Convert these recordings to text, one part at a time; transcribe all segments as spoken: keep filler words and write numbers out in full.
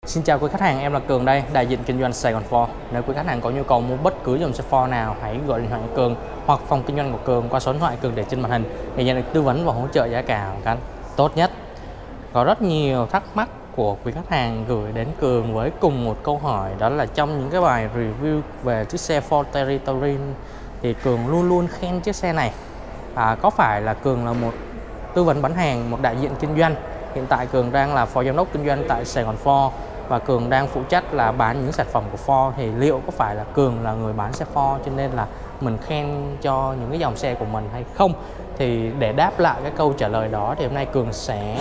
Xin chào quý khách hàng, em là Cường đây, đại diện kinh doanh Sài Gòn Ford. Nếu quý khách hàng có nhu cầu mua bất cứ dòng xe Ford nào, hãy gọi điện thoại cho Cường hoặc phòng kinh doanh của Cường qua số điện thoại Cường để trên màn hình để nhận được tư vấn và hỗ trợ giá cả một cách tốt nhất. Có rất nhiều thắc mắc của quý khách hàng gửi đến Cường với cùng một câu hỏi, đó là trong những cái bài review về chiếc xe Ford Territory thì Cường luôn luôn khen chiếc xe này. À, có phải là Cường là một tư vấn bán hàng, một đại diện kinh doanh? Hiện tại Cường đang là phó giám đốc kinh doanh tại Sài Gòn Ford và Cường đang phụ trách là bán những sản phẩm của Ford, thì liệu có phải là Cường là người bán xe Ford cho nên là mình khen cho những cái dòng xe của mình hay không? Thì để đáp lại cái câu trả lời đó thì hôm nay Cường sẽ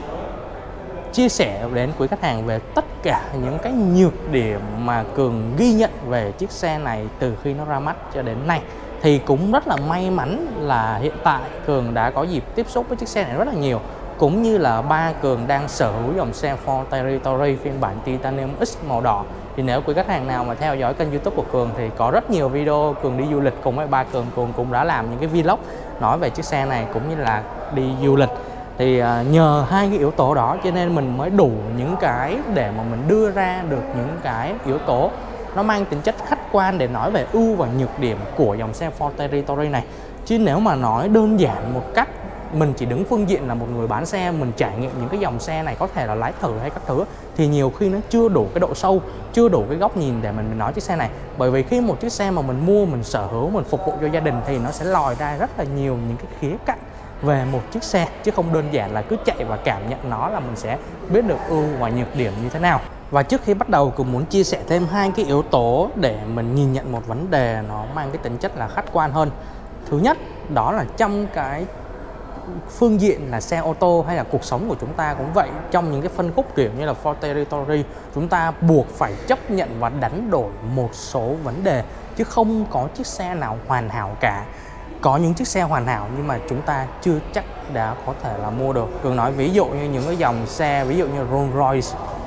chia sẻ đến quý khách hàng về tất cả những cái nhược điểm mà Cường ghi nhận về chiếc xe này từ khi nó ra mắt cho đến nay. Thì cũng rất là may mắn là hiện tại Cường đã có dịp tiếp xúc với chiếc xe này rất là nhiều, cũng như là ba Cường đang sở hữu dòng xe Ford Territory phiên bản Titanium X màu đỏ. Thì nếu quý khách hàng nào mà theo dõi kênh YouTube của Cường thì có rất nhiều video Cường đi du lịch cùng với ba Cường. Cường cũng đã làm những cái vlog nói về chiếc xe này cũng như là đi du lịch. Thì nhờ hai cái yếu tố đó cho nên mình mới đủ những cái để mà mình đưa ra được những cái yếu tố nó mang tính chất khách quan để nói về ưu và nhược điểm của dòng xe Ford Territory này. Chứ nếu mà nói đơn giản một cách mình chỉ đứng phương diện là một người bán xe, mình trải nghiệm những cái dòng xe này, có thể là lái thử hay các thứ, thì nhiều khi nó chưa đủ cái độ sâu, chưa đủ cái góc nhìn để mình, mình nói chiếc xe này. Bởi vì khi một chiếc xe mà mình mua, mình sở hữu, mình phục vụ cho gia đình thì nó sẽ lòi ra rất là nhiều những cái khía cạnh về một chiếc xe, chứ không đơn giản là cứ chạy và cảm nhận nó là mình sẽ biết được ưu và nhược điểm như thế nào. Và trước khi bắt đầu, cũng muốn chia sẻ thêm hai cái yếu tố để mình nhìn nhận một vấn đề nó mang cái tính chất là khách quan hơn. Thứ nhất, đó là trong cái phương diện là xe ô tô hay là cuộc sống của chúng ta cũng vậy, trong những cái phân khúc kiểu như là Ford Territory, chúng ta buộc phải chấp nhận và đánh đổi một số vấn đề, chứ không có chiếc xe nào hoàn hảo cả. Có những chiếc xe hoàn hảo nhưng mà chúng ta chưa chắc đã có thể là mua được. Cường nói ví dụ như những cái dòng xe ví dụ như Rolls Royce,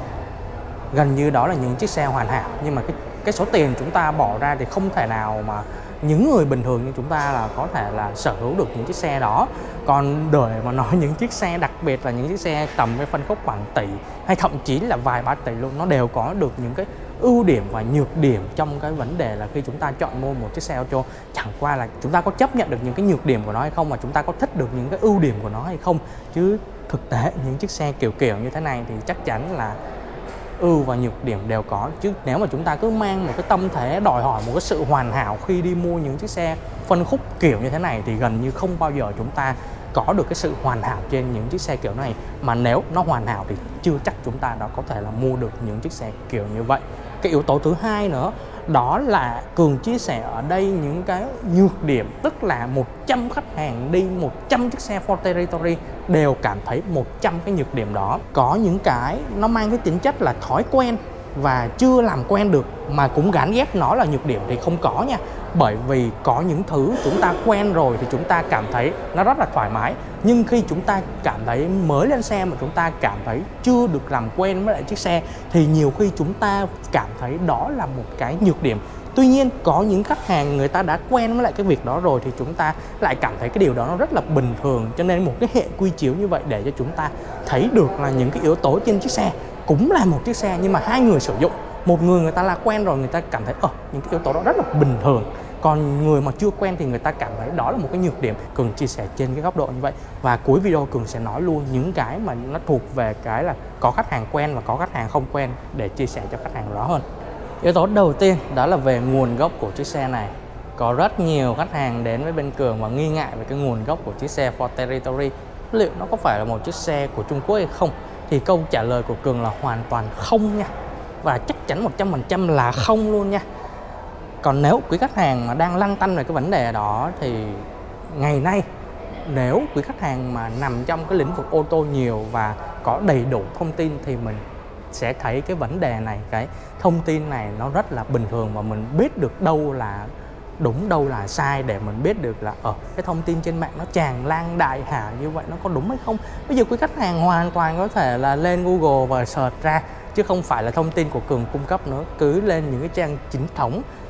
gần như đó là những chiếc xe hoàn hảo, nhưng mà cái, cái số tiền chúng ta bỏ ra thì không thể nào mà những người bình thường như chúng ta là có thể là sở hữu được những chiếc xe đó. Còn đời mà nói những chiếc xe, đặc biệt là những chiếc xe tầm cái phân khúc khoảng tỷ hay thậm chí là vài ba tỷ luôn, nó đều có được những cái ưu điểm và nhược điểm trong cái vấn đề là khi chúng ta chọn mua một chiếc xe ô tô. Chẳng qua là chúng ta có chấp nhận được những cái nhược điểm của nó hay không, mà chúng ta có thích được những cái ưu điểm của nó hay không. Chứ thực tế những chiếc xe kiểu kiểu như thế này thì chắc chắn là ưu và nhược điểm đều có. Chứ nếu mà chúng ta cứ mang một cái tâm thế đòi hỏi một cái sự hoàn hảo khi đi mua những chiếc xe phân khúc kiểu như thế này thì gần như không bao giờ chúng ta có được cái sự hoàn hảo trên những chiếc xe kiểu này. Mà nếu nó hoàn hảo thì chưa chắc chúng ta đã có thể là mua được những chiếc xe kiểu như vậy. Cái yếu tố thứ hai nữa, đó là Cường chia sẻ ở đây những cái nhược điểm, tức là một trăm khách hàng đi một trăm chiếc xe Ford Territory đều cảm thấy một trăm cái nhược điểm đó. Có những cái nó mang cái tính chất là thói quen và chưa làm quen được mà cũng gán ghép nó là nhược điểm thì không có nha. Bởi vì có những thứ chúng ta quen rồi thì chúng ta cảm thấy nó rất là thoải mái, nhưng khi chúng ta cảm thấy mới lên xe mà chúng ta cảm thấy chưa được làm quen với lại chiếc xe thì nhiều khi chúng ta cảm thấy đó là một cái nhược điểm. Tuy nhiên có những khách hàng người ta đã quen với lại cái việc đó rồi thì chúng ta lại cảm thấy cái điều đó nó rất là bình thường. Cho nên một cái hệ quy chiếu như vậy để cho chúng ta thấy được là những cái yếu tố trên chiếc xe cũng là một chiếc xe, nhưng mà hai người sử dụng, một người người ta là quen rồi, người ta cảm thấy ờ những cái yếu tố đó rất là bình thường, còn người mà chưa quen thì người ta cảm thấy đó là một cái nhược điểm. Cường chia sẻ trên cái góc độ như vậy, và cuối video Cường sẽ nói luôn những cái mà nó thuộc về cái là có khách hàng quen và có khách hàng không quen để chia sẻ cho khách hàng rõ hơn. Yếu tố đầu tiên đó là về nguồn gốc của chiếc xe này. Có rất nhiều khách hàng đến với bên Cường và nghi ngại về cái nguồn gốc của chiếc xe Ford Territory, liệu nó có phải là một chiếc xe của Trung Quốc hay không. Thì câu trả lời của Cường là hoàn toàn không nha, và chắc chắn một trăm phần trăm là không luôn nha. Còn nếu quý khách hàng mà đang lăn tăn về cái vấn đề đó thì ngày nay nếu quý khách hàng mà nằm trong cái lĩnh vực ô tô nhiều và có đầy đủ thông tin thì mình sẽ thấy cái vấn đề này, cái thông tin này nó rất là bình thường, và mình biết được đâu là đúng đâu là sai để mình biết được là ở cái thông tin trên mạng nó tràn lan đại hà như vậy nó có đúng hay không. Bây giờ quý khách hàng hoàn toàn có thể là lên Google và search ra, chứ không phải là thông tin của Cường cung cấp nữa. Cứ lên những cái trang chính thống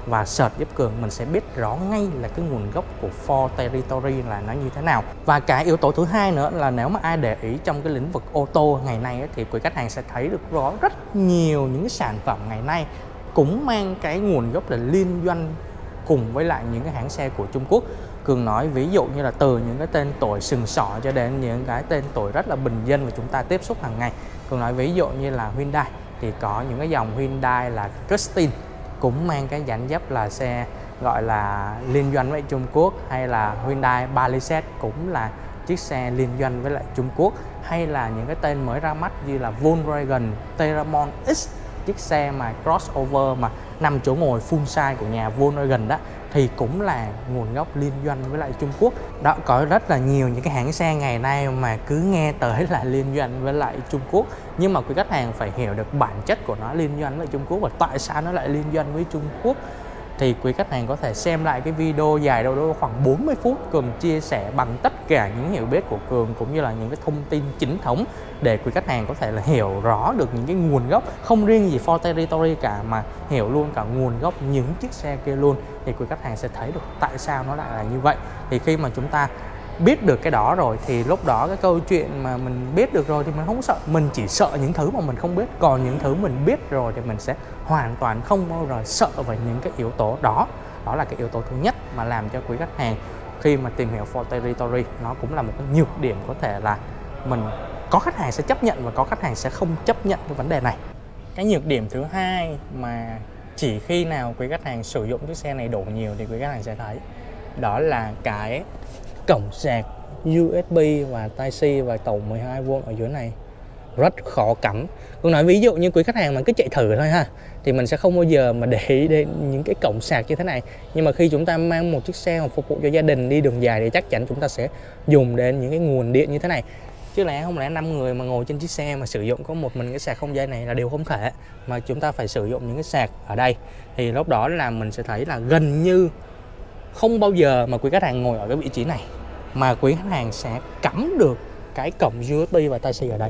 và search giúp Cường, mình sẽ biết rõ ngay là cái nguồn gốc của Ford Territory là nó như thế nào. Và cái yếu tố thứ hai nữa là nếu mà ai để ý trong cái lĩnh vực ô tô ngày nay ấy, thì quý khách hàng sẽ thấy được rõ rất nhiều những cái sản phẩm ngày nay cũng mang cái nguồn gốc là liên doanh cùng với lại những cái hãng xe của Trung Quốc. Cường nói ví dụ như là từ những cái tên tuổi sừng sỏ cho đến những cái tên tuổi rất là bình dân mà chúng ta tiếp xúc hàng ngày. Cường nói ví dụ như là Hyundai thì có những cái dòng Hyundai là Custom cũng mang cái dáng dấp là xe gọi là liên doanh với Trung Quốc, hay là Hyundai Palisade cũng là chiếc xe liên doanh với lại Trung Quốc, hay là những cái tên mới ra mắt như là Volkswagen Terramon X, chiếc xe mà crossover mà năm chỗ ngồi full size của nhà Volkswagen đó, thì cũng là nguồn gốc liên doanh với lại Trung Quốc. Đó, có rất là nhiều những cái hãng xe ngày nay mà cứ nghe tới là liên doanh với lại Trung Quốc, nhưng mà quý khách hàng phải hiểu được bản chất của nó liên doanh với Trung Quốc và tại sao nó lại liên doanh với Trung Quốc. Thì quý khách hàng có thể xem lại cái video dài đâu đó khoảng bốn mươi phút Cường chia sẻ bằng tất cả những hiểu biết của Cường cũng như là những cái thông tin chính thống để quý khách hàng có thể là hiểu rõ được những cái nguồn gốc, không riêng gì Ford Territory cả mà hiểu luôn cả nguồn gốc những chiếc xe kia luôn, thì quý khách hàng sẽ thấy được tại sao nó lại là như vậy. Thì khi mà chúng ta biết được cái đó rồi thì lúc đó cái câu chuyện mà mình biết được rồi thì mình không sợ, mình chỉ sợ những thứ mà mình không biết, còn những thứ mình biết rồi thì mình sẽ hoàn toàn không bao giờ sợ về những cái yếu tố đó. Đó là cái yếu tố thứ nhất mà làm cho quý khách hàng khi mà tìm hiểu Ford Territory, nó cũng là một cái nhược điểm có thể là mình có khách hàng sẽ chấp nhận và có khách hàng sẽ không chấp nhận cái vấn đề này. Cái nhược điểm thứ hai mà chỉ khi nào quý khách hàng sử dụng chiếc xe này đủ nhiều thì quý khách hàng sẽ thấy, đó là cái cổng sạc u ét bê và Type-C và tàu mười hai vôn ở dưới này rất khó cắm. Tôi nói ví dụ như quý khách hàng mà cứ chạy thử thôi ha, thì mình sẽ không bao giờ mà để ý đến những cái cổng sạc như thế này. Nhưng mà khi chúng ta mang một chiếc xe mà phục vụ cho gia đình đi đường dài thì chắc chắn chúng ta sẽ dùng đến những cái nguồn điện như thế này. Chứ lẽ không lẽ năm người mà ngồi trên chiếc xe mà sử dụng có một mình cái sạc không dây này là điều không thể, mà chúng ta phải sử dụng những cái sạc ở đây. Thì lúc đó là mình sẽ thấy là gần như không bao giờ mà quý khách hàng ngồi ở cái vị trí này mà quý khách hàng sẽ cắm được cái cổng u ét bê và Type-C ở đây.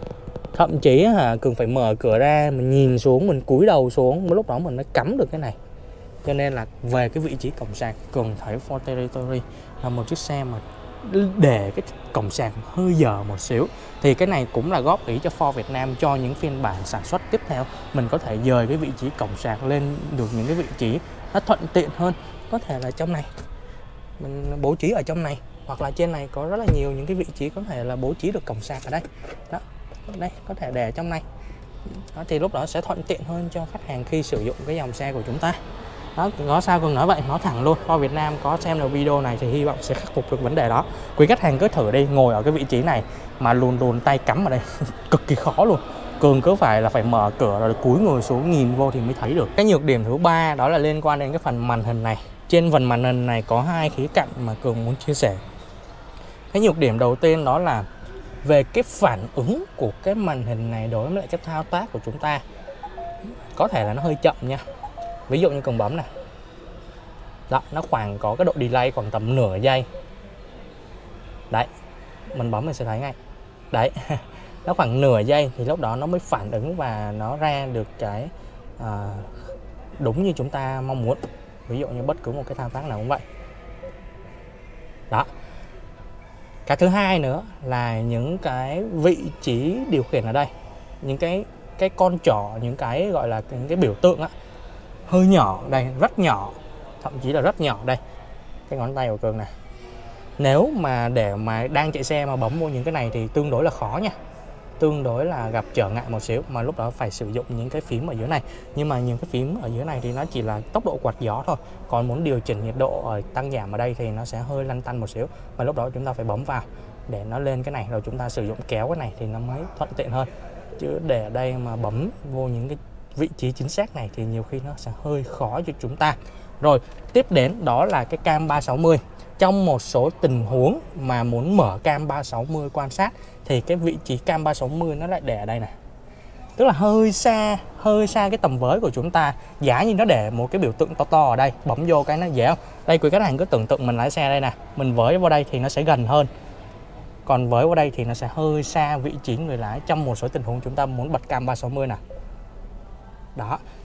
Thậm chí hả, Cường phải mở cửa ra, mình nhìn xuống, mình cúi đầu xuống, lúc đó mình mới cắm được cái này. Cho nên là về cái vị trí cổng sạc, Cường thấy Ford Territory là một chiếc xe mà để cái cổng sạc hơi dở một xíu. Thì cái này cũng là góp ý cho Ford Việt Nam cho những phiên bản sản xuất tiếp theo, mình có thể dời cái vị trí cổng sạc lên được những cái vị trí nó thuận tiện hơn. Có thể là trong này mình bố trí ở trong này, hoặc là trên này có rất là nhiều những cái vị trí có thể là bố trí được cổng sạc ở đây. Đó, đây có thể để trong này. Đó, thì lúc đó sẽ thuận tiện hơn cho khách hàng khi sử dụng cái dòng xe của chúng ta. Đó, có sao Cường nói vậy, nói thẳng luôn. Ford Việt Nam có xem được video này thì hy vọng sẽ khắc phục được vấn đề đó. Quý khách hàng cứ thử đi, ngồi ở cái vị trí này mà lùn lùn tay cắm ở đây cực kỳ khó luôn. Cường cứ phải là phải mở cửa rồi cúi người xuống nhìn vô thì mới thấy được. Cái nhược điểm thứ ba đó là liên quan đến cái phần màn hình này. Trên phần màn hình này có hai khía cạnh mà Cường muốn chia sẻ. Cái nhược điểm đầu tiên đó là về cái phản ứng của cái màn hình này đối với lại cái thao tác của chúng ta, có thể là nó hơi chậm nha. Ví dụ như Cường bấm này, đó, nó khoảng có cái độ delay khoảng tầm nửa giây. Đấy, mình bấm mình sẽ thấy ngay. Đấy, nó khoảng nửa giây thì lúc đó nó mới phản ứng và nó ra được cái à, đúng như chúng ta mong muốn. Ví dụ như bất cứ một cái thao tác nào cũng vậy. Đó. Cái thứ hai nữa là những cái vị trí điều khiển ở đây, những cái cái con trỏ, những cái gọi là những cái biểu tượng á, hơi nhỏ đây, rất nhỏ, thậm chí là rất nhỏ đây. Cái ngón tay của Cường này. Nếu mà để mà đang chạy xe mà bấm vô những cái này thì tương đối là khó nha. Tương đối là gặp trở ngại một xíu, mà lúc đó phải sử dụng những cái phím ở dưới này. Nhưng mà những cái phím ở dưới này thì nó chỉ là tốc độ quạt gió thôi. Còn muốn điều chỉnh nhiệt độ ở tăng giảm ở đây thì nó sẽ hơi lăn tăn một xíu. Và lúc đó chúng ta phải bấm vào để nó lên cái này, rồi chúng ta sử dụng kéo cái này thì nó mới thuận tiện hơn. Chứ để ở đây mà bấm vô những cái vị trí chính xác này thì nhiều khi nó sẽ hơi khó cho chúng ta. Rồi, tiếp đến đó là cái cam ba sáu mươi. Trong một số tình huống mà muốn mở cam ba sáu mươi quan sát thì cái vị trí cam ba sáu mươi nó lại để ở đây này. Tức là hơi xa, hơi xa cái tầm với của chúng ta. Giả như nó để một cái biểu tượng to to ở đây, bấm vô cái nó dễ không? Đây quý khách hàng cứ tưởng tượng mình lái xe đây nè, mình với vào đây thì nó sẽ gần hơn. Còn với vào đây thì nó sẽ hơi xa vị trí người lái trong một số tình huống chúng ta muốn bật cam ba sáu mươi nè. Đó,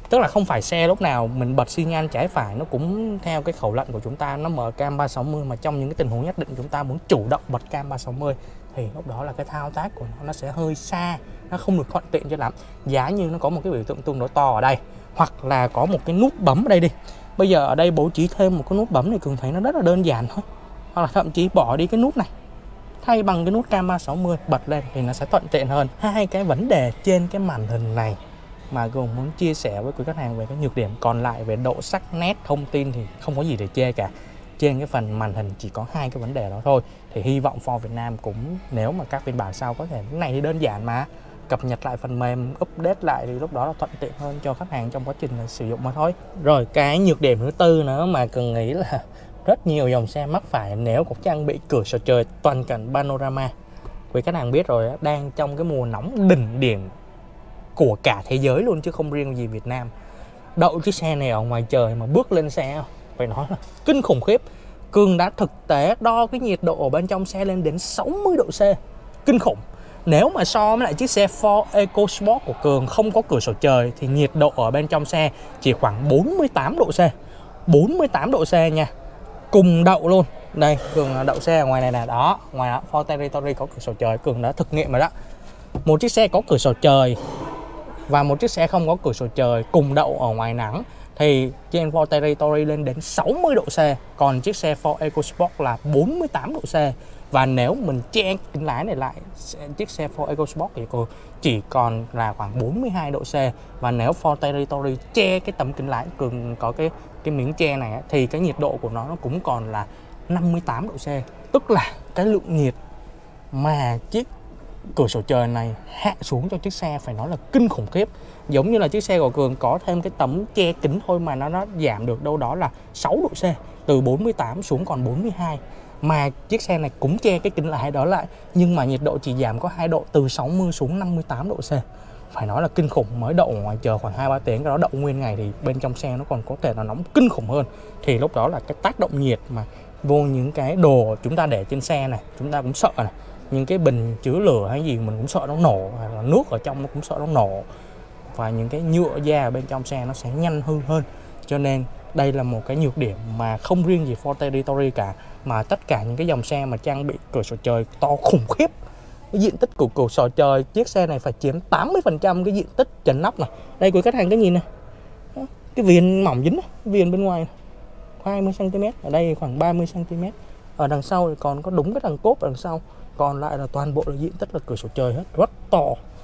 Tức là không phải xe lúc nào mình bật xi nhan trái phải nó cũng theo cái khẩu lệnh của chúng ta nó mở cam ba sáu mươi, mà trong những cái tình huống nhất định chúng ta muốn chủ động bật cam ba sáu mươi thì lúc đó là cái thao tác của nó nó sẽ hơi xa, nó không được thuận tiện cho lắm. Giá như nó có một cái biểu tượng tương đối to ở đây, hoặc là có một cái nút bấm ở đây đi. Bây giờ ở đây bố trí thêm một cái nút bấm thì Cường thấy nó rất là đơn giản thôi. Hoặc là thậm chí bỏ đi cái nút này, thay bằng cái nút cam ba sáu mươi bật lên thì nó sẽ thuận tiện hơn. Hai cái vấn đề trên cái màn hình này mà Cường muốn chia sẻ với quý khách hàng về cái nhược điểm. Còn lại về độ sắc nét thông tin thì không có gì để chê cả. Trên cái phần màn hình chỉ có hai cái vấn đề đó thôi. Thì hy vọng Ford Việt Nam cũng, nếu mà các phiên bản sau có thể, cái này thì đơn giản mà, cập nhật lại phần mềm, update lại thì lúc đó là thuận tiện hơn cho khách hàng trong quá trình sử dụng mà thôi. Rồi cái nhược điểm thứ tư nữa mà Cường nghĩ là rất nhiều dòng xe mắc phải nếu có trang bị cửa sổ trời toàn cảnh panorama. Quý khách hàng biết rồi, đang trong cái mùa nóng đỉnh điểm của cả thế giới luôn chứ không riêng gì Việt Nam. Đậu chiếc xe này ở ngoài trời mà bước lên xe phải nói là kinh khủng khiếp. Cường đã thực tế đo cái nhiệt độ ở bên trong xe lên đến sáu mươi độ C, kinh khủng. Nếu mà so với lại chiếc xe Ford EcoSport của Cường không có cửa sổ trời thì nhiệt độ ở bên trong xe chỉ khoảng bốn mươi tám độ C. bốn mươi tám độ C nha. Cùng đậu luôn. Đây, Cường đậu xe ở ngoài này nè, đó, ngoài đó Ford Territory có cửa sổ trời, Cường đã thực nghiệm rồi đó. Một chiếc xe có cửa sổ trời và một chiếc xe không có cửa sổ trời cùng đậu ở ngoài nắng thì trên Ford Territory lên đến sáu mươi độ C, còn chiếc xe Ford EcoSport là bốn mươi tám độ C. Và nếu mình che kính lái này lại, chiếc xe Ford EcoSport thì chỉ còn là khoảng bốn mươi hai độ C. Và nếu Ford Territory che cái tấm kính lái, Cường có cái cái miếng che này thì cái nhiệt độ của nó nó cũng còn là năm mươi tám độ C. Tức là cái lượng nhiệt mà chiếc cửa sổ trời này hạ xuống cho chiếc xe phải nói là kinh khủng khiếp. Giống như là chiếc xe của Cường có thêm cái tấm che kính thôi mà nó, nó giảm được đâu đó là sáu độ C, từ bốn mươi tám xuống còn bốn mươi hai. Mà chiếc xe này cũng che cái kính lái đó lại, nhưng mà nhiệt độ chỉ giảm có hai độ, từ sáu mươi xuống năm mươi tám độ C. Phải nói là kinh khủng. Mới đậu ngoài trời khoảng hai ba tiếng, cái đó đậu nguyên ngày thì bên trong xe nó còn có thể là nóng kinh khủng hơn. Thì lúc đó là cái tác động nhiệt mà vô những cái đồ chúng ta để trên xe này, chúng ta cũng sợ này. Những cái bình chứa lửa hay gì mình cũng sợ nó nổ, hay là nước ở trong nó cũng sợ nó nổ. Và những cái nhựa da ở bên trong xe nó sẽ nhanh hư hơn. Cho nên đây là một cái nhược điểm mà không riêng gì Ford Territory cả, mà tất cả những cái dòng xe mà trang bị cửa sổ trời to khủng khiếp. Cái diện tích của cửa sổ trời chiếc xe này phải chiếm tám mươi phần trăm cái diện tích trần nóc này. Đây quý khách hàng cái nhìn này, cái viền mỏng dính, cái viền bên ngoài hai mươi xăng ti mét, ở đây khoảng ba mươi xăng ti mét. Ở đằng sau thì còn có đúng cái thằng cốp đằng sau, còn lại là toàn bộ là diện tích là cửa sổ trời hết, rất to.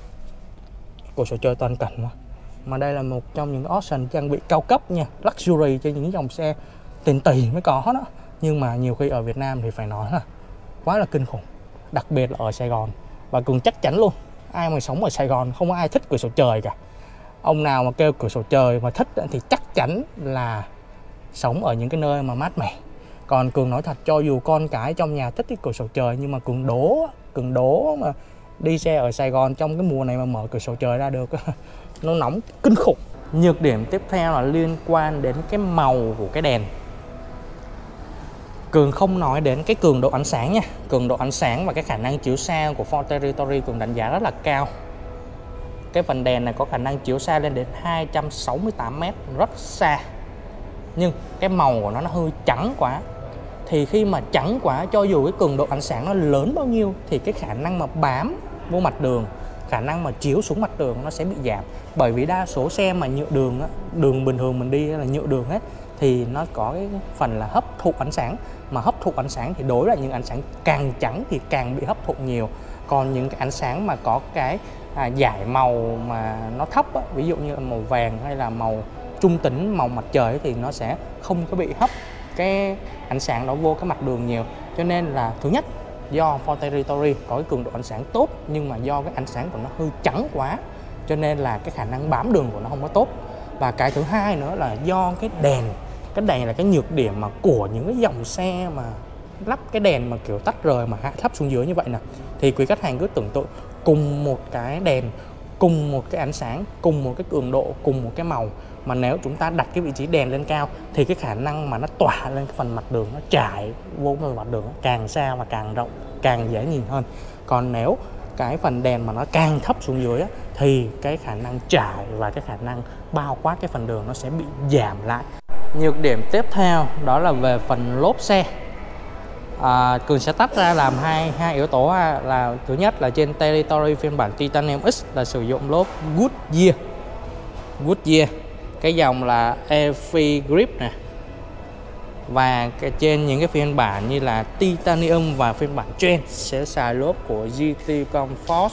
Cửa sổ trời toàn cảnh mà. Mà đây là một trong những option trang bị cao cấp nha, luxury cho những dòng xe tiền tỷ mới có đó. Nhưng mà nhiều khi ở Việt Nam thì phải nói là quá là kinh khủng, đặc biệt là ở Sài Gòn. Và Cường chắc chắn luôn, ai mà sống ở Sài Gòn không có ai thích cửa sổ trời cả. Ông nào mà kêu cửa sổ trời mà thích thì chắc chắn là sống ở những cái nơi mà mát mẻ. Còn Cường nói thật, cho dù con cái trong nhà thích cái cửa sổ trời, nhưng mà Cường đố, Cường đố mà đi xe ở Sài Gòn trong cái mùa này mà mở cửa sổ trời ra được nó nóng kinh khủng. Nhược điểm tiếp theo là liên quan đến cái màu của cái đèn. Cường không nói đến cái cường độ ánh sáng nha. Cường độ ánh sáng và cái khả năng chiếu xa của Ford Territory Cường đánh giá rất là cao. Cái phần đèn này có khả năng chiếu xa lên đến hai trăm sáu mươi tám mét, rất xa. Nhưng cái màu của nó nó hơi trắng quá. Thì khi mà trắng quá, cho dù cái cường độ ánh sáng nó lớn bao nhiêu thì cái khả năng mà bám vô mặt đường, khả năng mà chiếu xuống mặt đường nó sẽ bị giảm. Bởi vì đa số xe mà nhựa đường á, đường bình thường mình đi là nhựa đường hết, thì nó có cái phần là hấp thụ ánh sáng. Mà hấp thụ ánh sáng thì đối với những ánh sáng càng trắng thì càng bị hấp thụ nhiều. Còn những cái ánh sáng mà có cái à, giải màu mà nó thấp á, ví dụ như là màu vàng hay là màu trung tính, màu mặt trời ấy, thì nó sẽ không có bị hấp cái ánh sáng đó vô cái mặt đường nhiều. Cho nên là thứ nhất, do Ford Territory có cái cường độ ánh sáng tốt, nhưng mà do cái ánh sáng của nó hơi trắng quá, cho nên là cái khả năng bám đường của nó không có tốt. Và cái thứ hai nữa là do cái đèn. Cái đèn là cái nhược điểm mà của những cái dòng xe mà lắp cái đèn mà kiểu tắt rời mà hạ thấp xuống dưới như vậy nè. Thì quý khách hàng cứ tưởng tượng cùng một cái đèn, cùng một cái ánh sáng, cùng một cái cường độ, cùng một cái màu, mà nếu chúng ta đặt cái vị trí đèn lên cao thì cái khả năng mà nó tỏa lên cái phần mặt đường, nó trải vô cái mặt đường càng xa và càng rộng, càng dễ nhìn hơn. Còn nếu cái phần đèn mà nó càng thấp xuống dưới á, thì cái khả năng trải và cái khả năng bao quát cái phần đường nó sẽ bị giảm lại. Nhược điểm tiếp theo đó là về phần lốp xe. À, Cường sẽ tách ra làm hai hai yếu tố ha. Là thứ nhất là trên Territory phiên bản Titanium X là sử dụng lốp Goodyear. Goodyear cái dòng là Airfree Grip nè. Và cái trên những cái phiên bản như là Titanium và phiên bản Trend sẽ xài lốp của giê tê Comfort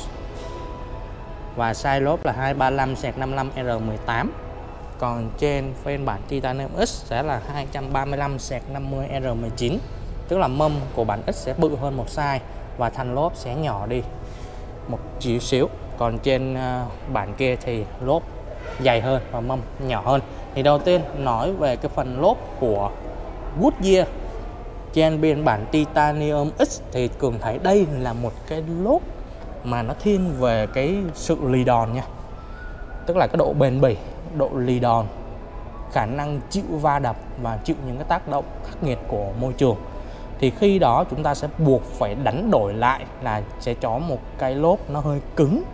và size lốp là hai ba lăm năm mươi lăm R mười tám. Còn trên phiên bản Titanium X sẽ là hai ba lăm năm mươi R mười chín. Tức là mâm của bản X sẽ bự hơn một size và thành lốp sẽ nhỏ đi một chút xíu. Còn trên uh, bản kia thì lốp dày hơn và mâm nhỏ hơn. Thì đầu tiên nói về cái phần lốp của Goodyear trên biên bản Titanium X thì Cường thấy đây là một cái lốp mà nó thiên về cái sự lì đòn nha. Tức là cái độ bền bỉ, độ lì đòn, khả năng chịu va đập và chịu những cái tác động khắc nghiệt của môi trường. Thì khi đó chúng ta sẽ buộc phải đánh đổi lại là sẽ cho một cái lốp nó hơi cứng.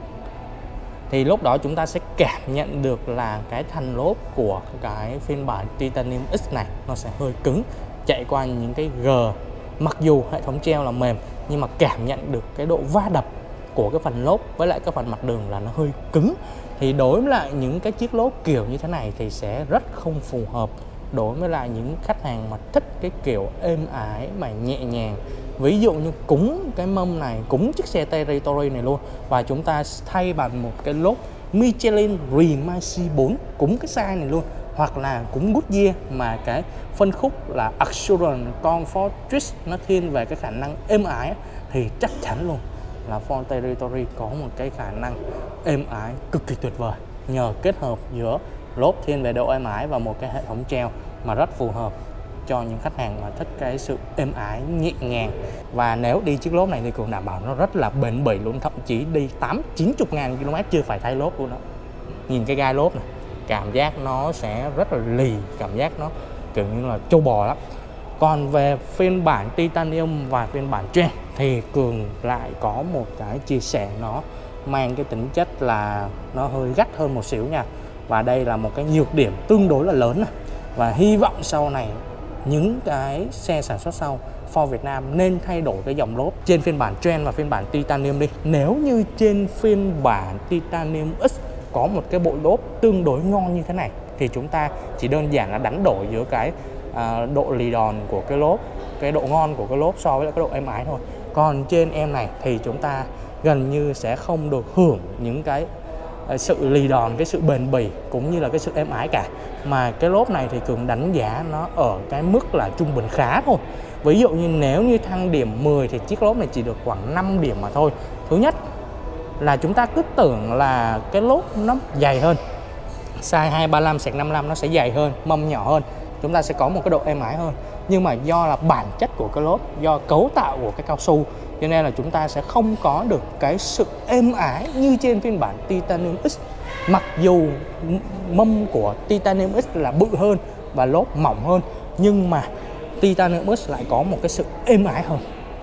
Thì lúc đó chúng ta sẽ cảm nhận được là cái thành lốp của cái phiên bản Titanium X này nó sẽ hơi cứng, chạy qua những cái G. Mặc dù hệ thống treo là mềm nhưng mà cảm nhận được cái độ va đập của cái phần lốp với lại cái phần mặt đường là nó hơi cứng. Thì đối với lại những cái chiếc lốp kiểu như thế này thì sẽ rất không phù hợp đối với lại những khách hàng mà thích cái kiểu êm ái mà nhẹ nhàng. Ví dụ như cúng cái mâm này, cúng chiếc xe Territory này luôn, và chúng ta thay bằng một cái lốp Michelin Remacy bốn cúng cái size này luôn, hoặc là cúng Goodyear mà cái phân khúc là Assurance Comfort Twist nó thiên về cái khả năng êm ái, thì chắc chắn luôn là Ford Territory có một cái khả năng êm ái cực kỳ tuyệt vời, nhờ kết hợp giữa lốp thiên về độ êm ái và một cái hệ thống treo mà rất phù hợp cho những khách hàng mà thích cái sự êm ái nhẹ nhàng. Và nếu đi chiếc lốp này thì Cường đảm bảo nó rất là bền bỉ luôn, thậm chí đi tám chín mươi ngàn km chưa phải thay lốp luôn đó. Nhìn cái gai lốp này, cảm giác nó sẽ rất là lì, cảm giác nó kiểu như là trâu bò lắm. Còn về phiên bản Titanium và phiên bản Trend thì Cường lại có một cái chia sẻ nó mang cái tính chất là nó hơi gắt hơn một xíu nha. Và đây là một cái nhược điểm tương đối là lớn này. Và hy vọng sau này những cái xe sản xuất sau Ford Việt Nam nên thay đổi cái dòng lốp trên phiên bản Trend và phiên bản Titanium đi. Nếu như trên phiên bản Titanium X có một cái bộ lốp tương đối ngon như thế này thì chúng ta chỉ đơn giản là đánh đổi giữa cái à, độ lì đòn của cái lốp, cái độ ngon của cái lốp so với cái độ êm ái thôi. Còn trên em này thì chúng ta gần như sẽ không được hưởng những cái sự lì đòn, cái sự bền bỉ cũng như là cái sự êm ái cả. Mà cái lốp này thì Cường đánh giá nó ở cái mức là trung bình khá thôi. Ví dụ như nếu như thang điểm mười thì chiếc lốp này chỉ được khoảng năm điểm mà thôi. Thứ nhất là chúng ta cứ tưởng là cái lốp nó dày hơn, size hai ba lăm năm mươi lăm nó sẽ dày hơn, mâm nhỏ hơn, chúng ta sẽ có một cái độ êm ái hơn. Nhưng mà do là bản chất của cái lốp, do cấu tạo của cái cao su, cho nên là chúng ta sẽ không có được cái sự êm ái như trên phiên bản Titanium X. Mặc dù mâm của Titanium X là bự hơn và lốp mỏng hơn, nhưng mà Titanium X lại có một cái sự êm ái hơn.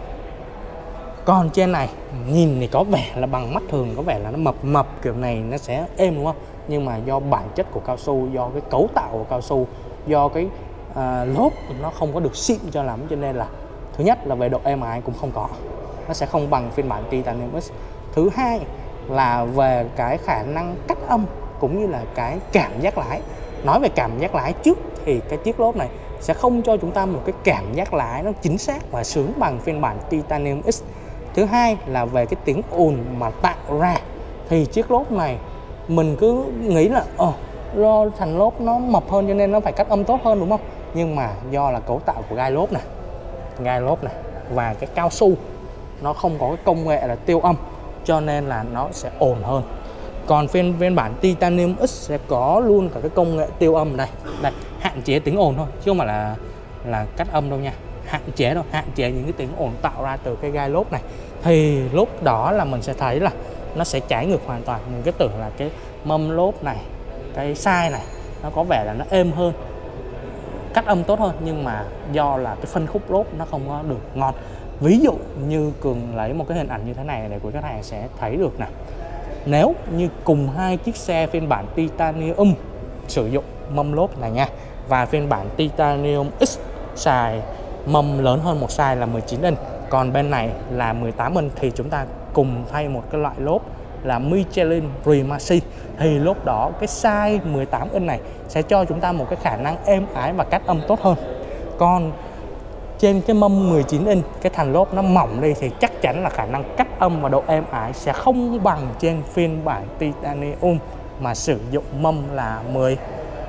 Còn trên này nhìn thì có vẻ là bằng mắt thường, có vẻ là nó mập mập kiểu này nó sẽ êm đúng không? Nhưng mà do bản chất của cao su, do cái cấu tạo của cao su, do cái uh, lốp nó không có được xịn cho lắm, cho nên là thứ nhất là về độ êm ái cũng không có, nó sẽ không bằng phiên bản Titanium X. Thứ hai là về cái khả năng cắt âm cũng như là cái cảm giác lái. Nói về cảm giác lái trước thì cái chiếc lốp này sẽ không cho chúng ta một cái cảm giác lái nó chính xác và sướng bằng phiên bản Titanium X. Thứ hai là về cái tiếng ồn mà tạo ra thì chiếc lốp này mình cứ nghĩ là ờ do thành lốp nó mập hơn cho nên nó phải cắt âm tốt hơn đúng không? Nhưng mà do là cấu tạo của gai lốp này, gai lốp này và cái cao su nó không có cái công nghệ là tiêu âm, cho nên là nó sẽ ồn hơn. Còn phiên phiên bản Titanium X sẽ có luôn cả cái công nghệ tiêu âm đây, đây hạn chế tiếng ồn thôi chứ không phải là là cắt âm đâu nha, hạn chế đâu, hạn chế những cái tiếng ồn tạo ra từ cái gai lốp này. Thì lúc đó là mình sẽ thấy là nó sẽ trái ngược hoàn toàn. Mình cứ tưởng là cái mâm lốp này, cái size này nó có vẻ là nó êm hơn, cắt âm tốt hơn, nhưng mà do là cái phân khúc lốp nó không có được ngon. Ví dụ như Cường lấy một cái hình ảnh như thế này để quý khách hàng sẽ thấy được nè. Nếu như cùng hai chiếc xe phiên bản Titanium sử dụng mâm lốp này nha, và phiên bản Titanium X xài mâm lớn hơn một size là mười chín inch, còn bên này là mười tám inch, thì chúng ta cùng thay một cái loại lốp là Michelin Primacy, thì lốp đó cái size mười tám inch này sẽ cho chúng ta một cái khả năng êm ái và cắt âm tốt hơn. Còn trên cái mâm mười chín inch, cái thành lốp nó mỏng đi thì chắc chắn là khả năng cắt âm và độ êm ái sẽ không bằng trên phiên bản Titanium mà sử dụng mâm là mười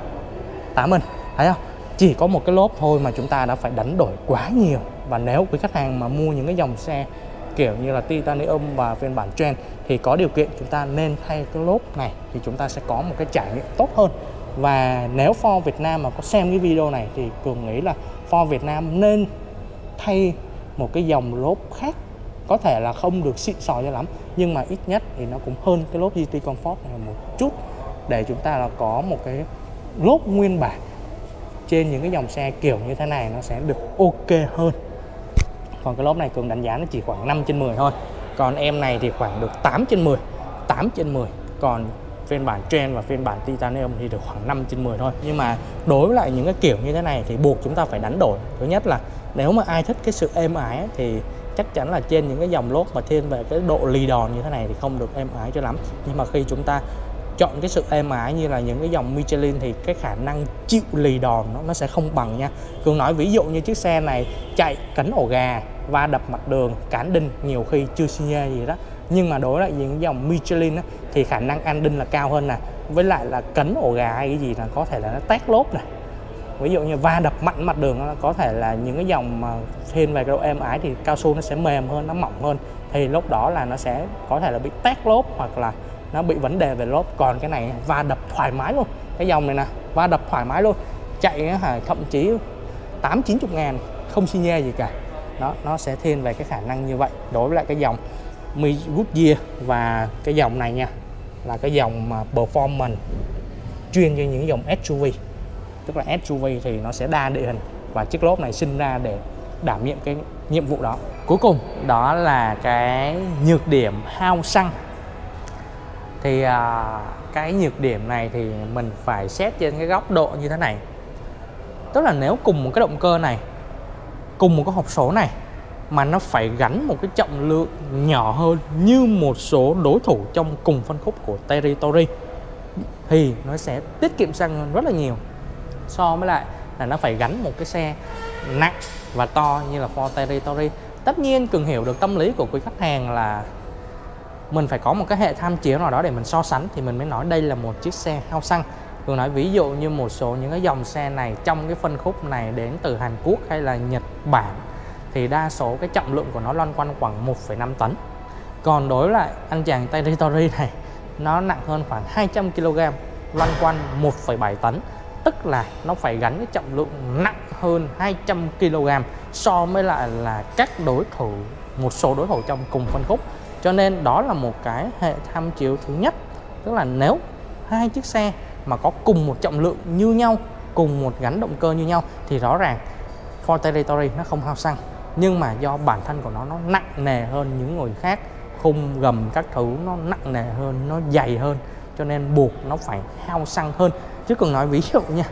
tám inch. Thấy không? Chỉ có một cái lốp thôi mà chúng ta đã phải đánh đổi quá nhiều. Và nếu quý khách hàng mà mua những cái dòng xe kiểu như là Titanium và phiên bản Trend thì có điều kiện chúng ta nên thay cái lốp này, thì chúng ta sẽ có một cái trải nghiệm tốt hơn. Và nếu Ford Việt Nam mà có xem cái video này thì Cường nghĩ là Ford Việt Nam nên thay một cái dòng lốp khác, có thể là không được xịn sò cho lắm nhưng mà ít nhất thì nó cũng hơn cái lốp giê tê Comfort này một chút, để chúng ta là có một cái lốp nguyên bản trên những cái dòng xe kiểu như thế này nó sẽ được ok hơn. Còn cái lốp này Cường đánh giá nó chỉ khoảng năm trên mười thôi, còn em này thì khoảng được tám trên mười, tám trên mười. Còn phiên bản Trend và phiên bản Titanium thì được khoảng năm trên mười thôi. Nhưng mà đối với lại những cái kiểu như thế này thì buộc chúng ta phải đánh đổi. Thứ nhất là nếu mà ai thích cái sự êm ái ấy, thì chắc chắn là trên những cái dòng lốp mà thiên về cái độ lì đòn như thế này thì không được êm ái cho lắm. Nhưng mà khi chúng ta chọn cái sự êm ái như là những cái dòng Michelin thì cái khả năng chịu lì đòn nó, nó sẽ không bằng nha. Cường nói ví dụ như chiếc xe này chạy cấn ổ gà, va đập mặt đường, cán đinh nhiều khi chưa xi nhê gì đó, nhưng mà đối với lại những dòng Michelin á, thì khả năng ăn đinh là cao hơn nè, với lại là cấn ổ gà hay cái gì là có thể là nó tét lốp này. Ví dụ như va đập mạnh mặt đường nó có thể là những cái dòng mà thiên về cái độ êm ái thì cao su nó sẽ mềm hơn, nó mỏng hơn, thì lúc đó là nó sẽ có thể là bị tét lốp hoặc là nó bị vấn đề về lốp. Còn cái này va đập thoải mái luôn, cái dòng này nè va đập thoải mái luôn, chạy hả, thậm chí tám chín chục ngàn không xi nhê gì cả. Đó, nó sẽ thiên về cái khả năng như vậy đối với lại cái dòng Goodyear. Và cái dòng này nha là cái dòng mà performance chuyên cho những dòng ét u vê, tức là ét u vê thì nó sẽ đa địa hình và chiếc lốp này sinh ra để đảm nhiệm cái nhiệm vụ đó. Cuối cùng đó là cái nhược điểm hao xăng. Thì à, cái nhược điểm này thì mình phải xét trên cái góc độ như thế này. Tức là nếu cùng một cái động cơ này, cùng một cái hộp số này mà nó phải gánh một cái trọng lượng nhỏ hơn như một số đối thủ trong cùng phân khúc của Territory thì nó sẽ tiết kiệm xăng hơn rất là nhiều, so với lại là nó phải gánh một cái xe nặng và to như là Ford Territory. Tất nhiên Cường hiểu được tâm lý của quý khách hàng là mình phải có một cái hệ tham chiếu nào đó để mình so sánh thì mình mới nói đây là một chiếc xe hao xăng. Cường nói ví dụ như một số những cái dòng xe này trong cái phân khúc này đến từ Hàn Quốc hay là Nhật Bản thì đa số cái trọng lượng của nó loanh quanh khoảng một phẩy năm tấn. Còn đối với lại anh chàng Territory này nó nặng hơn khoảng hai trăm ki lô gam, loanh quanh một phẩy bảy tấn. Tức là nó phải gánh cái trọng lượng nặng hơn hai trăm ki lô gam so với lại là các đối thủ, một số đối thủ trong cùng phân khúc. Cho nên đó là một cái hệ tham chiếu thứ nhất. Tức là nếu hai chiếc xe mà có cùng một trọng lượng như nhau, cùng một gắn động cơ như nhau thì rõ ràng Ford Territory nó không hao xăng. Nhưng mà do bản thân của nó nó nặng nề hơn những người khác, khung gầm các thứ nó nặng nề hơn, nó dày hơn, cho nên buộc nó phải hao xăng hơn. Chứ còn nói ví dụ nha,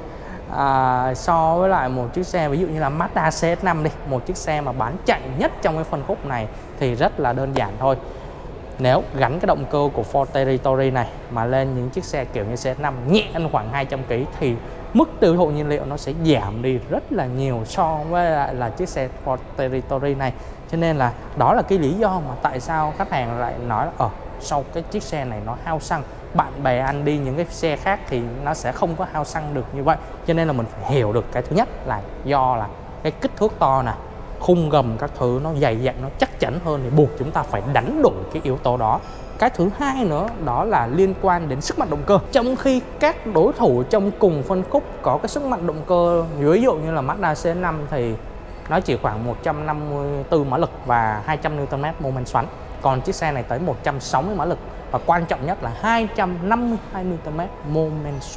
à, so với lại một chiếc xe ví dụ như là Mazda xê ích năm đi, một chiếc xe mà bán chạy nhất trong cái phân khúc này thì rất là đơn giản thôi. Nếu gắn cái động cơ của Ford Territory này mà lên những chiếc xe kiểu như xê ích năm nhẹ hơn khoảng hai trăm ki lô gam thì mức tiêu thụ nhiên liệu nó sẽ giảm đi rất là nhiều so với lại là chiếc xe Ford Territory này. Cho nên là đó là cái lý do mà tại sao khách hàng lại nói là ở sau cái chiếc xe này nó hao xăng, bạn bè anh đi những cái xe khác thì nó sẽ không có hao xăng được như vậy. Cho nên là mình phải hiểu được cái thứ nhất là do là cái kích thước to nè, khung gầm các thứ nó dày dặn, nó chắc chắn hơn thì buộc chúng ta phải đánh đổi cái yếu tố đó. Cái thứ hai nữa đó là liên quan đến sức mạnh động cơ. Trong khi các đối thủ trong cùng phân khúc có cái sức mạnh động cơ ví dụ như là Mazda xê ích năm thì nó chỉ khoảng một trăm năm mươi tư mã lực và hai trăm niu tơn mét mô men xoắn. Còn chiếc xe này tới một trăm sáu mươi mã lực và quan trọng nhất là hai trăm năm mươi hai niu tơn mét mô men xoắn.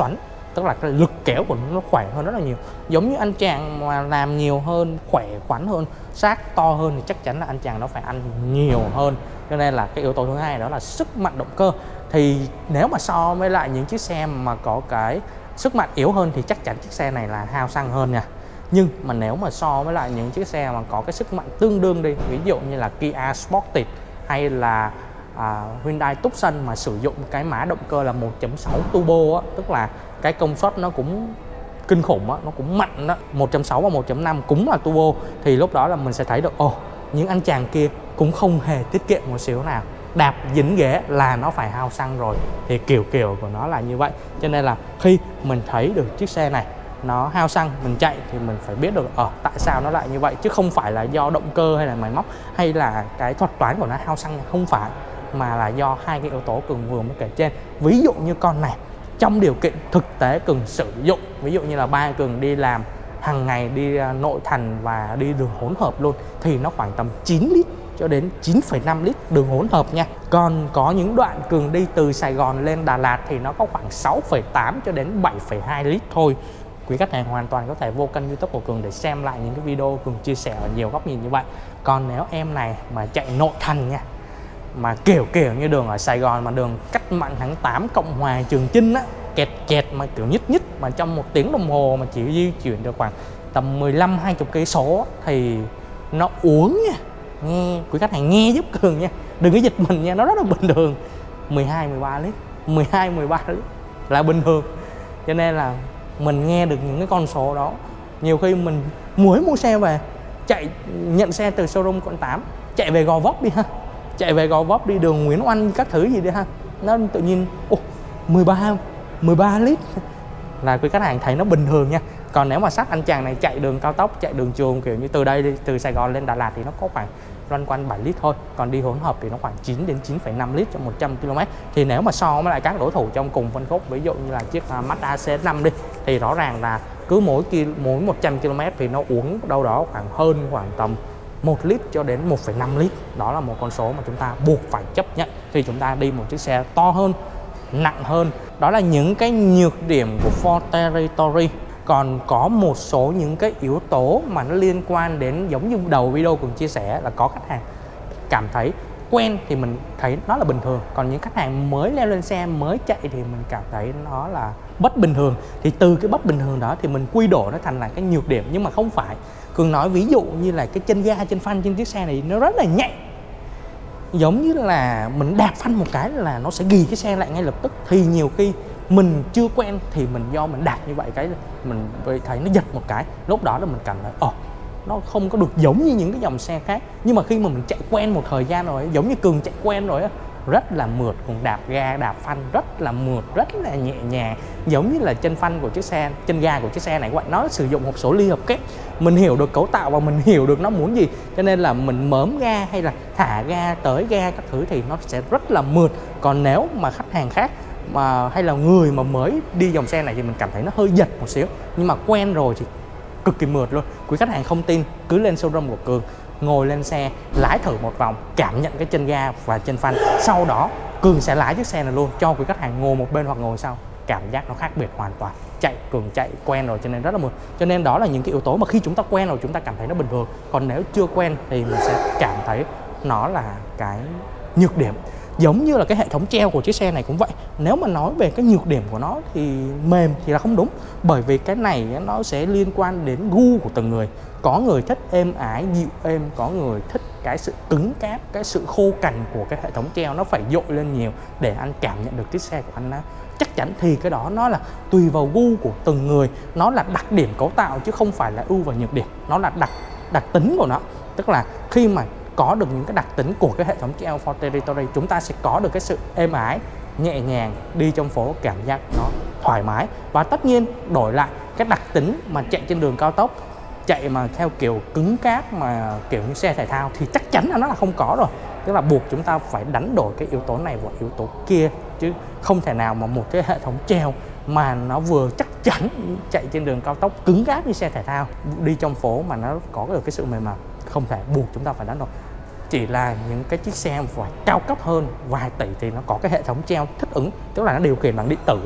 tức là cái lực kéo của nó khỏe hơn rất là nhiều. Giống như anh chàng mà làm nhiều hơn, khỏe khoắn hơn, xác to hơn thì chắc chắn là anh chàng nó phải ăn nhiều hơn. Cho nên là cái yếu tố thứ hai đó là sức mạnh động cơ. Thì nếu mà so với lại những chiếc xe mà có cái sức mạnh yếu hơn thì chắc chắn chiếc xe này là hao xăng hơn nha. Nhưng mà nếu mà so với lại những chiếc xe mà có cái sức mạnh tương đương đi, ví dụ như là Kia Sportage hay là à, Hyundai Tucson mà sử dụng cái mã động cơ là một chấm sáu turbo á, tức là cái công suất nó cũng kinh khủng á, nó cũng mạnh đó, một chấm sáu và một chấm năm cũng là turbo, thì lúc đó là mình sẽ thấy được ồ, những anh chàng kia cũng không hề tiết kiệm một xíu nào, đạp dính ghế là nó phải hao xăng rồi, thì kiểu kiểu của nó là như vậy. Cho nên là khi mình thấy được chiếc xe này nó hao xăng, mình chạy thì mình phải biết được ở ờ, tại sao nó lại như vậy, chứ không phải là do động cơ hay là máy móc hay là cái thuật toán của nó hao xăng, không phải, mà là do hai cái yếu tố Cường vừa mới kể trên. Ví dụ như con này trong điều kiện thực tế Cường sử dụng, ví dụ như là ba Cường đi làm hàng ngày, đi nội thành và đi đường hỗn hợp luôn, thì nó khoảng tầm chín lít cho đến chín phẩy năm lít đường hỗn hợp nha. Còn có những đoạn Cường đi từ Sài Gòn lên Đà Lạt thì nó có khoảng sáu phẩy tám cho đến bảy phẩy hai lít thôi. Quý khách hàng hoàn toàn có thể vô kênh YouTube của Cường để xem lại những cái video Cường chia sẻ ở nhiều góc nhìn như vậy. Còn nếu em này mà chạy nội thành nha, mà kiểu kiểu như đường ở Sài Gòn mà đường Cách Mạng tháng tám, Cộng Hòa, Trường Chinh á, kẹt kẹt mà kiểu nhít nhít mà trong một tiếng đồng hồ mà chỉ di chuyển được khoảng tầm mười lăm hai mươi cây số thì nó uống nha. Nghe quý khách hàng nghe giúp Cường nha, đừng có giật mình nha, nó rất là bình thường. Mười hai mười ba lít, mười hai mười ba lít là bình thường. Cho nên là mình nghe được những cái con số đó, nhiều khi mình mới mua xe về, chạy nhận xe từ showroom quận tám, chạy về Gò Vấp đi ha, chạy về Gò Vấp đi đường Nguyễn Oanh các thứ gì đi ha, nó tự nhiên oh, mười ba mười ba lít là quý khách hàng thấy nó bình thường nha. Còn nếu mà sát anh chàng này chạy đường cao tốc, chạy đường trường kiểu như từ đây đi, từ Sài Gòn lên Đà Lạt thì nó có khoảng loanh quanh bảy lít thôi. Còn đi hỗn hợp thì nó khoảng chín đến chín phẩy năm lít cho một trăm ki lô mét. Thì nếu mà so với lại các đối thủ trong cùng phân khúc, ví dụ như là chiếc Mazda C X năm đi, thì rõ ràng là cứ mỗi mỗi một trăm ki lô mét thì nó uống đâu đó khoảng hơn khoảng tầm một lít cho đến một phẩy năm lít. Đó là một con số mà chúng ta buộc phải chấp nhận khi chúng ta đi một chiếc xe to hơn, nặng hơn. Đó là những cái nhược điểm của Ford Territory. Còn có một số những cái yếu tố mà nó liên quan đến, giống như đầu video cùng chia sẻ, là có khách hàng cảm thấy quen thì mình thấy nó là bình thường, còn những khách hàng mới leo lên xe, mới chạy thì mình cảm thấy nó là bất bình thường. Thì từ cái bất bình thường đó thì mình quy đổi nó thành là cái nhược điểm, nhưng mà không phải. Cường nói ví dụ như là cái chân ga, chân phanh trên chiếc xe này nó rất là nhạy, giống như là mình đạp phanh một cái là nó sẽ ghì cái xe lại ngay lập tức. Thì nhiều khi mình chưa quen thì mình do mình đạp như vậy cái mình thấy nó giật một cái, lúc đó là mình cảm thấy ồ, nó không có được giống như những cái dòng xe khác. Nhưng mà khi mà mình chạy quen một thời gian rồi, giống như Cường chạy quen rồi á, rất là mượt, còn đạp ga đạp phanh rất là mượt, rất là nhẹ nhàng, giống như là chân phanh của chiếc xe, chân ga của chiếc xe này vậy. Nó sử dụng hộp số ly hợp kép, mình hiểu được cấu tạo và mình hiểu được nó muốn gì, cho nên là mình mớm ga hay là thả ga, tới ga các thứ thì nó sẽ rất là mượt. Còn nếu mà khách hàng khác mà hay là người mà mới đi dòng xe này thì mình cảm thấy nó hơi giật một xíu, nhưng mà quen rồi thì cực kỳ mượt luôn. Quý khách hàng không tin cứ lên showroom của Cường, ngồi lên xe, lái thử một vòng, cảm nhận cái chân ga và chân phanh, sau đó Cường sẽ lái chiếc xe này luôn cho quý khách hàng ngồi một bên hoặc ngồi sau, cảm giác nó khác biệt hoàn toàn. Chạy Cường chạy quen rồi cho nên rất là mượt. Cho nên đó là những cái yếu tố mà khi chúng ta quen rồi chúng ta cảm thấy nó bình thường, còn nếu chưa quen thì mình sẽ cảm thấy nó là cái nhược điểm. Giống như là cái hệ thống treo của chiếc xe này cũng vậy. Nếu mà nói về cái nhược điểm của nó thì mềm thì là không đúng, bởi vì cái này nó sẽ liên quan đến gu của từng người. Có người thích êm ái, dịu êm, có người thích cái sự cứng cáp, cái sự khô cằn của cái hệ thống treo, nó phải dội lên nhiều để anh cảm nhận được chiếc xe của anh. Chắc chắn thì cái đó nó là tùy vào gu của từng người, nó là đặc điểm cấu tạo chứ không phải là ưu và nhược điểm, nó là đặc đặc tính của nó. Tức là khi mà có được những cái đặc tính của cái hệ thống treo Ford Territory, chúng ta sẽ có được cái sự êm ái, nhẹ nhàng, đi trong phố cảm giác nó thoải mái. Và tất nhiên đổi lại cái đặc tính mà chạy trên đường cao tốc, chạy mà theo kiểu cứng cáp mà kiểu như xe thể thao thì chắc chắn là nó là không có rồi. Tức là buộc chúng ta phải đánh đổi cái yếu tố này và yếu tố kia, chứ không thể nào mà một cái hệ thống treo mà nó vừa chắc chắn chạy trên đường cao tốc cứng cáp như xe thể thao, đi trong phố mà nó có được cái sự mềm mại, không thể, buộc chúng ta phải đánh đổi. Chỉ là những cái chiếc xe phải cao cấp hơn vài tỷ thì nó có cái hệ thống treo thích ứng, tức là nó điều khiển bằng điện tử á,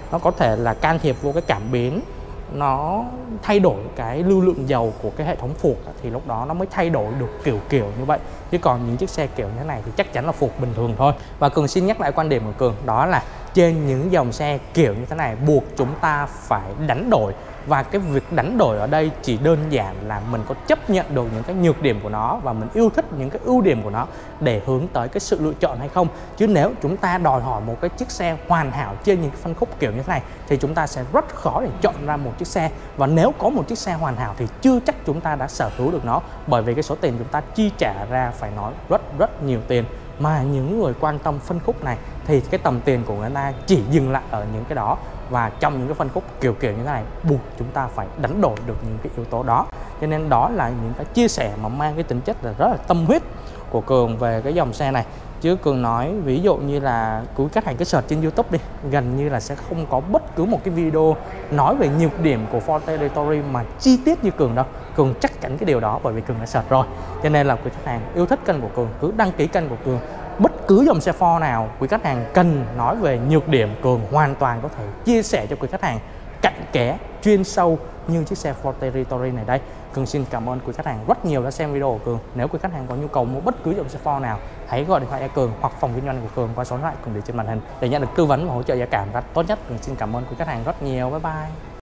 nó có thể là can thiệp vô cái cảm biến, nó thay đổi cái lưu lượng dầu của cái hệ thống phuộc, thì lúc đó nó mới thay đổi được kiểu kiểu như vậy. Chứ còn những chiếc xe kiểu như thế này thì chắc chắn là phuộc bình thường thôi. Và Cường xin nhắc lại quan điểm của Cường, đó là trên những dòng xe kiểu như thế này buộc chúng ta phải đánh đổi. Và cái việc đánh đổi ở đây chỉ đơn giản là mình có chấp nhận được những cái nhược điểm của nó và mình yêu thích những cái ưu điểm của nó để hướng tới cái sự lựa chọn hay không. Chứ nếu chúng ta đòi hỏi một cái chiếc xe hoàn hảo trên những cái phân khúc kiểu như thế này thì chúng ta sẽ rất khó để chọn ra một chiếc xe. Và nếu có một chiếc xe hoàn hảo thì chưa chắc chúng ta đã sở hữu được nó, bởi vì cái số tiền chúng ta chi trả ra phải nói rất rất nhiều tiền. Mà những người quan tâm phân khúc này thì cái tầm tiền của người ta chỉ dừng lại ở những cái đó. Và trong những cái phân khúc kiểu kiểu như thế này buộc chúng ta phải đánh đổi được những cái yếu tố đó. Cho nên đó là những cái chia sẻ mà mang cái tính chất là rất là tâm huyết của Cường về cái dòng xe này. Chứ Cường nói ví dụ như là quý khách hàng cứ search trên YouTube đi, gần như là sẽ không có bất cứ một cái video nói về nhược điểm của Ford Territory mà chi tiết như Cường đâu. Cường chắc chắn cái điều đó bởi vì Cường đã search rồi. Cho nên là quý khách hàng yêu thích kênh của Cường cứ đăng ký kênh của Cường. Bất cứ dòng xe Ford nào quý khách hàng cần nói về nhược điểm, Cường hoàn toàn có thể chia sẻ cho quý khách hàng cặn kẽ, chuyên sâu như chiếc xe Ford Territory này đây. Cường xin cảm ơn quý khách hàng rất nhiều đã xem video của Cường. Nếu quý khách hàng có nhu cầu mua bất cứ dòng xe Ford nào, hãy gọi điện thoại cho Cường hoặc phòng kinh doanh của Cường qua số điện thoại Cường để trên màn hình để nhận được tư vấn và hỗ trợ giá cả một cách tốt nhất. Cường xin cảm ơn quý khách hàng rất nhiều. Bye bye.